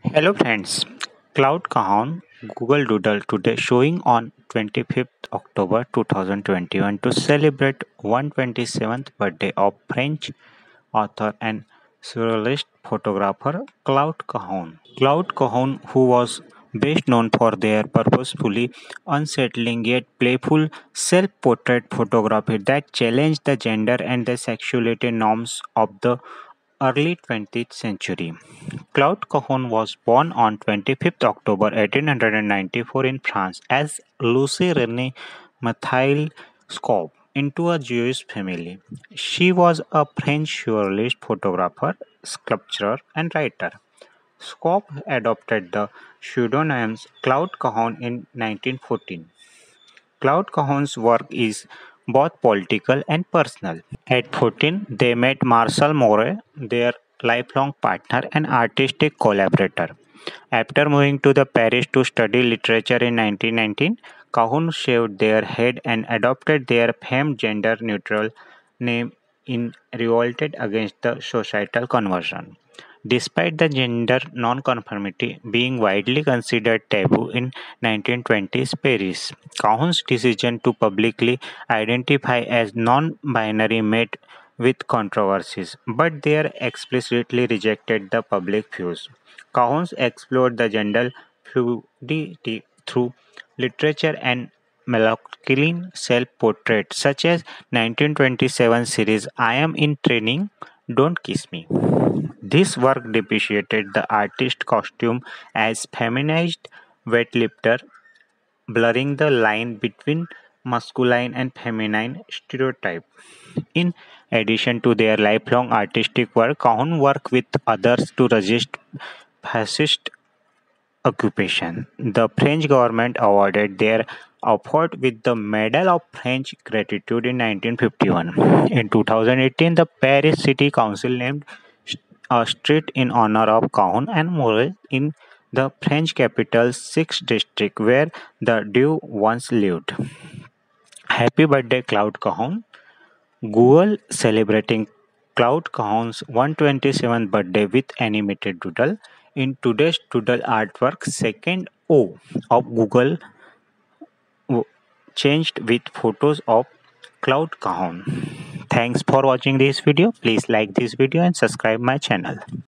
Hello friends, Cloud Cajon Google Doodle today showing on 25th October 2021 to celebrate 127th birthday of French author and surrealist photographer Claude Cahun. Claude Cahun, who was best known for their purposefully unsettling yet playful self-portrait photography that challenged the gender and the sexuality norms of the early 20th century. Claude Cahun was born on 25th October 1894 in France as Lucie Renée Mathieu Scope into a Jewish family. She was a French surrealist photographer, sculptor, and writer. Scope adopted the pseudonym Claude Cahun in 1914. Claude Cahun's work is both political and personal. At 14, they met Marcel Moret, their lifelong partner and artistic collaborator. After moving to the Paris to study literature in 1919, Cahun shaved their head and adopted their famed gender-neutral name in revolted against the societal conversion. Despite the gender nonconformity being widely considered taboo in 1920s Paris, Cahun's decision to publicly identify as non-binary met with controversies, but they explicitly rejected the public views. Cahun explored the gender fluidity through literature and melancholy self-portraits such as 1927 series I Am in Training, Don't Kiss Me. This work depreciated the artist's costume as feminized weightlifter, blurring the line between masculine and feminine stereotype. In addition to their lifelong artistic work, Cahun worked with others to resist fascist occupation. The French government awarded their effort with the Medal of French Gratitude in 1951. In 2018, the Paris City Council named a street in honor of Cahun and Morel in the French capital's 6th district where the Dew once lived. Happy birthday, Claude Cahun. Google celebrating Claude Cahun's 127th birthday with animated doodle. In today's doodle artwork, second O of Google w- changed with photos of Claude Cahun. Thanks for watching this video. Please like this video and subscribe my channel.